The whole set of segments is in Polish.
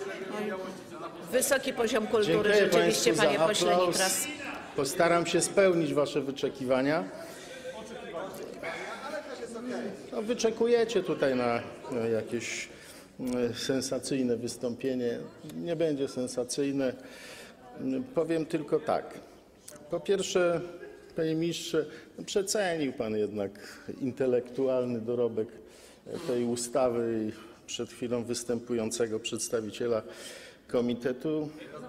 Wysoki poziom kultury Dziękuję rzeczywiście, państwu panie za pośle aplauz. Nitras. Postaram się spełnić wasze wyczekiwania. No, wyczekujecie tutaj na jakieś sensacyjne wystąpienie. Nie będzie sensacyjne. Powiem tylko tak. Po pierwsze, panie ministrze, przecenił pan jednak intelektualny dorobek tej ustawy i przed chwilą występującego przedstawiciela komitetu,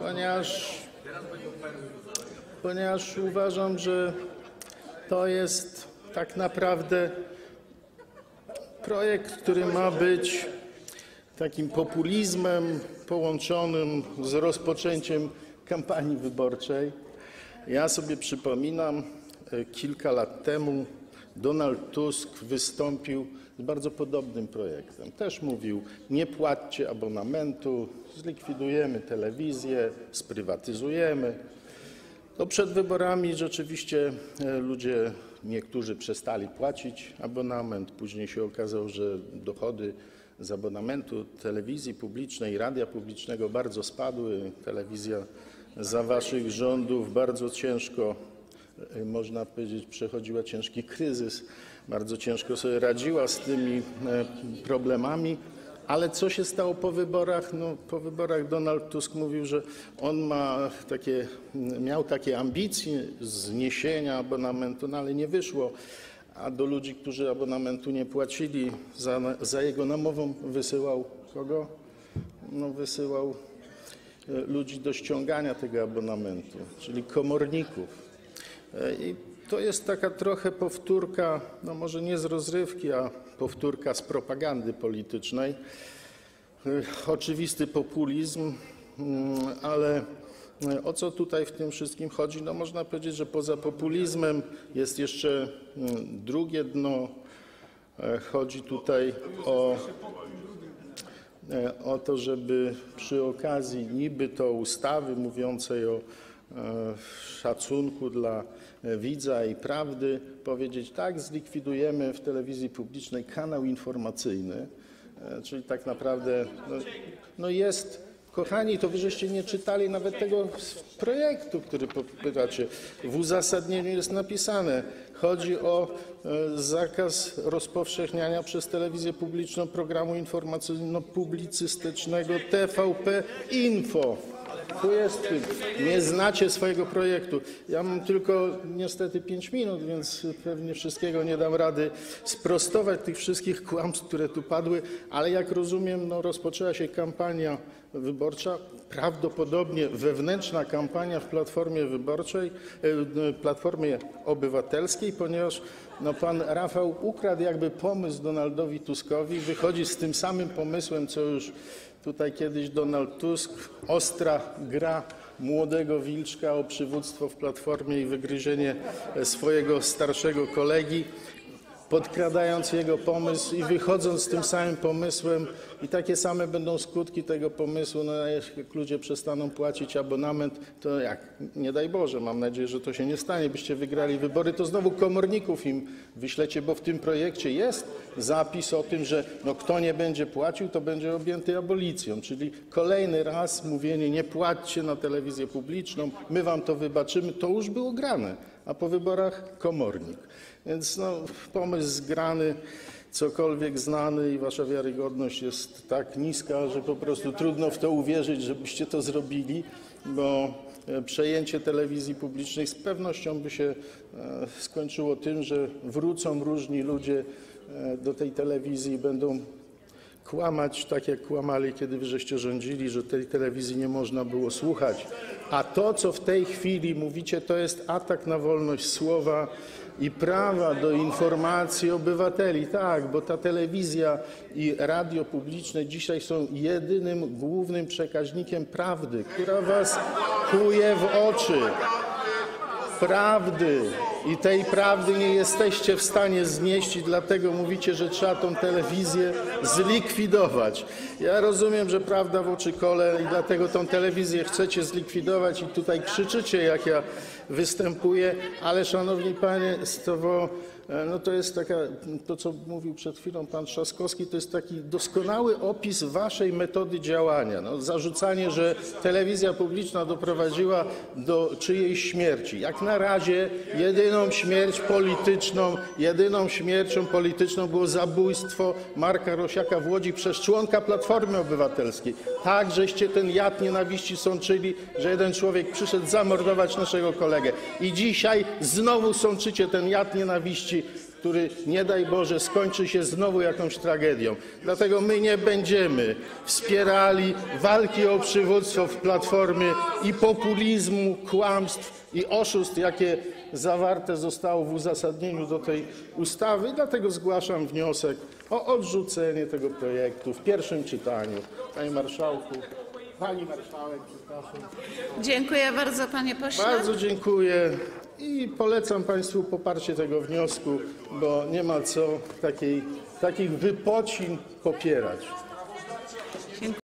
ponieważ uważam, że to jest tak naprawdę projekt, który ma być takim populizmem połączonym z rozpoczęciem kampanii wyborczej. Ja sobie przypominam, kilka lat temu Donald Tusk wystąpił z bardzo podobnym projektem. Też mówił: nie płaccie abonamentu, zlikwidujemy telewizję, sprywatyzujemy. To przed wyborami rzeczywiście ludzie, niektórzy przestali płacić abonament. Później się okazało, że dochody z abonamentu telewizji publicznej i radia publicznego bardzo spadły. Telewizja za waszych rządów bardzo ciężko, można powiedzieć, przechodziła ciężki kryzys, bardzo ciężko sobie radziła z tymi problemami. Ale co się stało po wyborach? No, po wyborach Donald Tusk mówił, że on miał takie ambicje zniesienia abonamentu, no ale nie wyszło. A do ludzi, którzy abonamentu nie płacili, za jego namową wysyłał kogo? No, wysyłał ludzi do ściągania tego abonamentu, czyli komorników. I to jest taka trochę powtórka, no może nie z rozrywki, a powtórka z propagandy politycznej. Oczywisty populizm, ale o co tutaj w tym wszystkim chodzi? No można powiedzieć, że poza populizmem jest jeszcze drugie dno. Chodzi tutaj o to, żeby przy okazji niby to ustawy mówiącej o szacunku dla widza i prawdy powiedzieć: tak, zlikwidujemy w telewizji publicznej kanał informacyjny, czyli tak naprawdę no jest, kochani, to wy żeście nie czytali nawet tego projektu, który popytacie. W uzasadnieniu jest napisane: chodzi o zakaz rozpowszechniania przez telewizję publiczną programu informacyjno-publicystycznego TVP Info. Tu jest, nie znacie swojego projektu. Ja mam tylko niestety 5 minut, więc pewnie wszystkiego nie dam rady sprostować, tych wszystkich kłamstw, które tu padły, ale jak rozumiem, no, rozpoczęła się kampania wyborcza, prawdopodobnie wewnętrzna kampania w Platformie Obywatelskiej, ponieważ no, pan Rafał ukradł jakby pomysł Donaldowi Tuskowi, wychodzi z tym samym pomysłem, co już tutaj kiedyś Donald Tusk, ostra gra młodego wilczka o przywództwo w Platformie i wygryzienie swojego starszego kolegi, podkradając jego pomysł i wychodząc z tym samym pomysłem, i takie same będą skutki tego pomysłu. No, jak ludzie przestaną płacić abonament, to jak? Nie daj Boże, mam nadzieję, że to się nie stanie, byście wygrali wybory, to znowu komorników im wyślecie, bo w tym projekcie jest zapis o tym, że no, kto nie będzie płacił, to będzie objęty abolicją, czyli kolejny raz mówienie: nie płaćcie na telewizję publiczną, my wam to wybaczymy, to już było grane, a po wyborach komornik. Więc no, pomysł zgrany, cokolwiek znany, i wasza wiarygodność jest tak niska, że po prostu trudno w to uwierzyć, żebyście to zrobili, bo przejęcie telewizji publicznej z pewnością by się skończyło tym, że wrócą różni ludzie do tej telewizji i będą kłamać tak, jak kłamali, kiedy wy żeście rządzili, że tej telewizji nie można było słuchać. A to, co w tej chwili mówicie, to jest atak na wolność słowa i prawa do informacji obywateli. Tak, bo ta telewizja i radio publiczne dzisiaj są jedynym, głównym przekaźnikiem prawdy, która was kłuje w oczy. Prawdy. I tej prawdy nie jesteście w stanie znieść i dlatego mówicie, że trzeba tą telewizję zlikwidować. Ja rozumiem, że prawda w oczy kole i dlatego tą telewizję chcecie zlikwidować i tutaj krzyczycie, jak ja występuję, ale szanowni państwo, no to jest to co mówił przed chwilą pan Trzaskowski, to jest taki doskonały opis waszej metody działania. No, zarzucanie, że telewizja publiczna doprowadziła do czyjejś śmierci. Jak na razie jedyną śmiercią polityczną było zabójstwo Marka Rosiaka w Łodzi przez członka Platformy Obywatelskiej. Tak, żeście ten jad nienawiści sączyli, że jeden człowiek przyszedł zamordować naszego kolegę. I dzisiaj znowu sączycie ten jad nienawiści, który nie daj Boże skończy się znowu jakąś tragedią. Dlatego my nie będziemy wspierali walki o przywództwo w Platformie i populizmu, kłamstw i oszustw, jakie zawarte zostało w uzasadnieniu do tej ustawy. Dlatego zgłaszam wniosek o odrzucenie tego projektu w pierwszym czytaniu. Panie marszałku, pani marszałek, przepraszam. Dziękuję bardzo, panie pośle. Bardzo dziękuję i polecam państwu poparcie tego wniosku, bo nie ma co takich wypocin popierać.